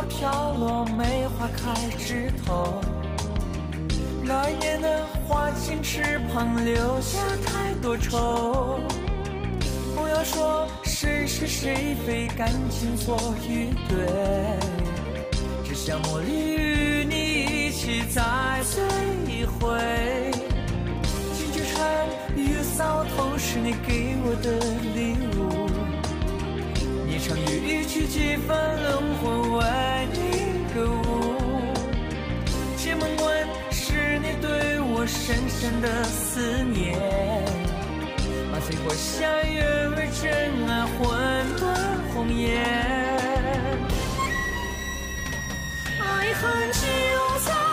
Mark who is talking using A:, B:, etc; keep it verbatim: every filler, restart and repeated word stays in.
A: 飘落，梅花开枝头。那年的花径池旁留下太多愁。不要说谁是谁非，感情错与对，只想茉莉与你一起再醉一回。金菊船雨扫头是你给我的礼物，一场雨去几番轮回为你歌舞。解梦问是你对我深深的思念，把醉过下月为真爱魂断红颜。爱恨就在